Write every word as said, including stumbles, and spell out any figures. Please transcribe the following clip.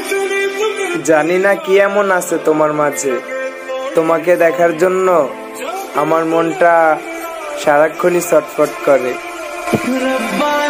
জানি না কি এমন আছে তোমার মাঝে, তোমাকে দেখার জন্য আমার মনটা সারাক্ষণই ছটফট করে।